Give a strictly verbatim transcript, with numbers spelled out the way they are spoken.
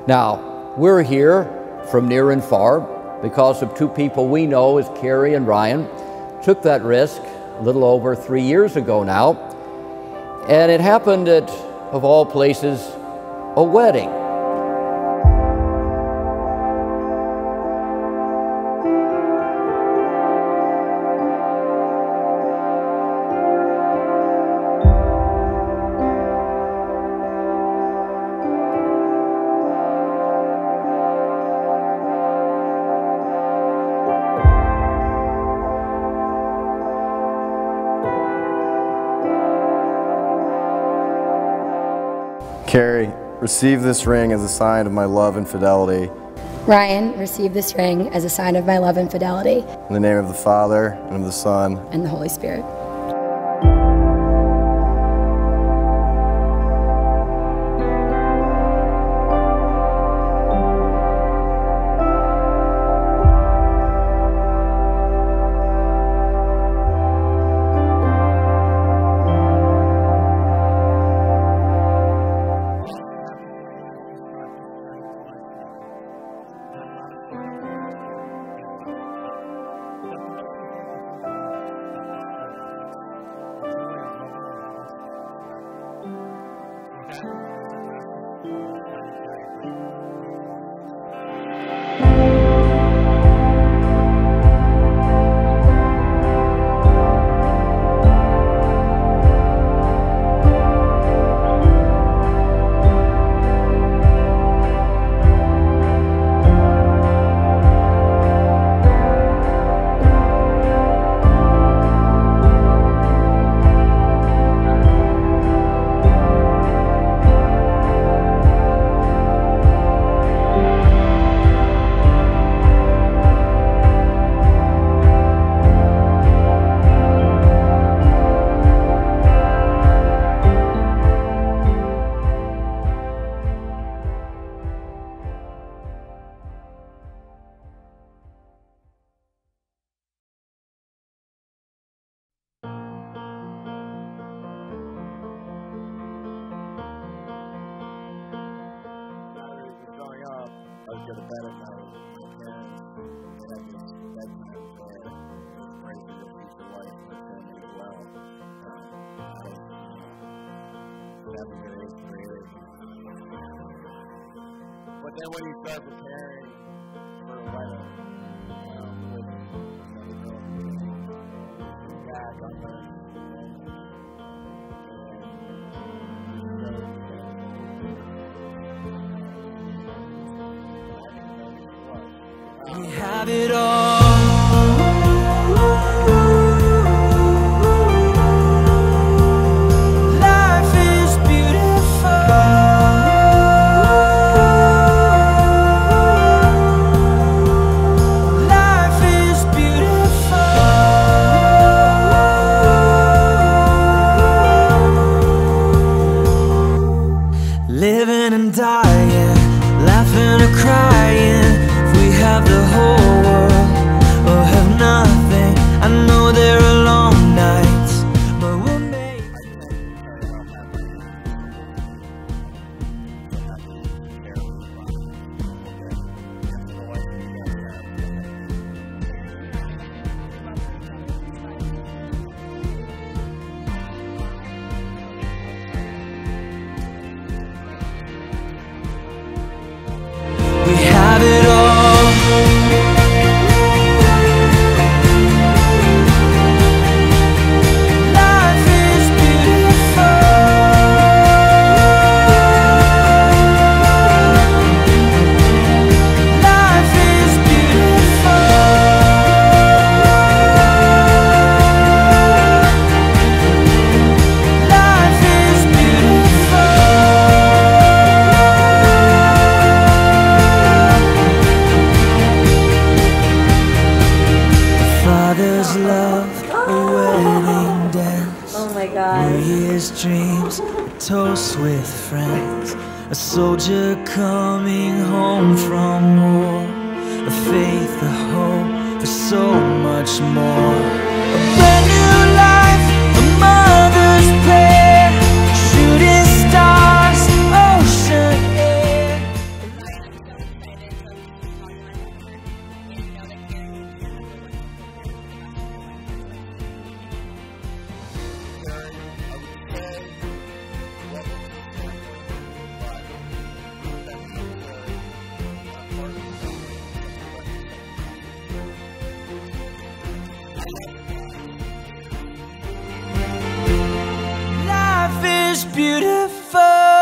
Now, we're here from near and far because of two people we know as Carey and Ryan took that risk a little over three years ago now. And it happened at, of all places, a wedding. Carey, receive this ring as a sign of my love and fidelity. Ryan, receive this ring as a sign of my love and fidelity. In the name of the Father, and of the Son, and the Holy Spirit. I was going to bed at night with my parents, and I just bedtime prayer was praying for the future life of my family as well. Um, I was, you know, seven or eighth grade. But then when you start preparing for a wedding, you know, with another girl, you back on the we have it all. Life is beautiful. Life is beautiful. Living and dying, laughing or crying. We have the whole world, or have nothing. I know there are long nights, but we'll make we have it all. Love, a wedding dance. Oh my God. New Year's dreams, a toast with friends. A soldier coming home from war. A faith, a hope for so much more. A brand new life, a mother's prayer. Shooting stars, ocean air. is beautiful.